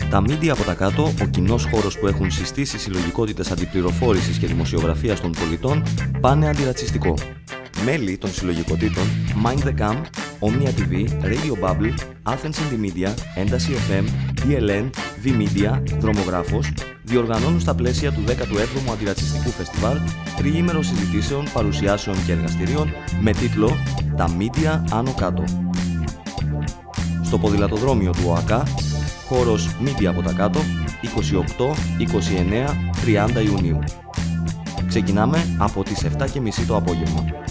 Τα media από τα κάτω, ο κοινός χώρος που έχουν συστήσει συλλογικότητες αντιπληροφόρησης και δημοσιογραφίας των πολιτών, πάνε αντιρατσιστικό. Μέλη των συλλογικοτήτων Mind the Camp, Omnia TV, Radio Bubble, Athens Indie Media, Ένταση FM, DLN, V-Media, Δρομογράφος, διοργανώνουν στα πλαίσια του 17ου Αντιρατσιστικού Φεστιβάλ τριήμερο συζητήσεων, παρουσιάσεων και εργαστηρίων με τίτλο «Τα Media Άνω Κάτω». Στο ποδηλατοδρόμιο του ΟΑΚΑ, χώρος Media από τα κάτω, 28, 29, 30 Ιουνίου. Ξεκινάμε από τις 7:30 το απόγευμα.